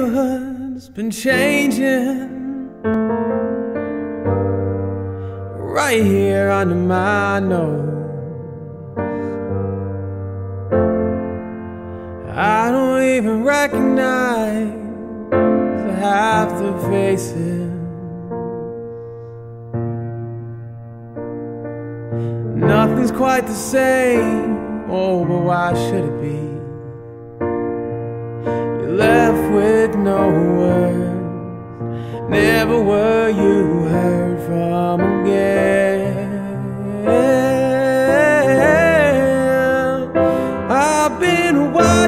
neighborhood's been changing right here under my nose. I don't even recognize half the faces. Nothing's quite the same, oh, but why should it be? You're left with no words, never were you heard from again. I've been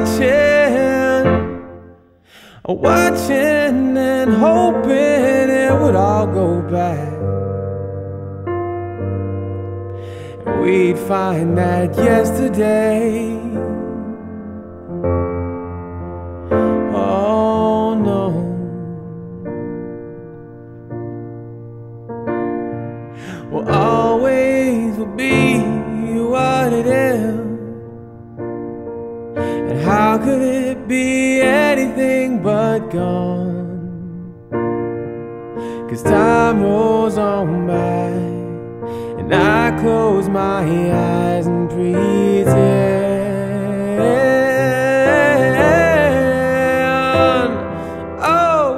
watching and hoping it would all go back. We'd find that yesterday. Oh no. Well, always will be what it is. And how could it be anything but gone? 'Cause time rolls on by, and I close my eyes and pretend. Oh,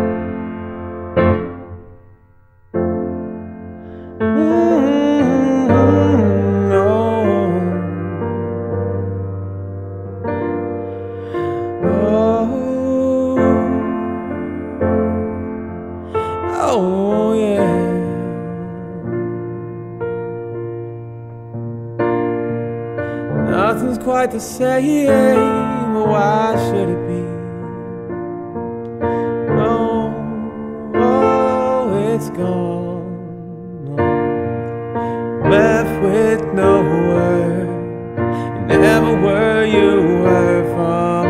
oh yeah. Nothing's quite the same, but why should it be? Oh, it's gone. Left with no word, never were you heard from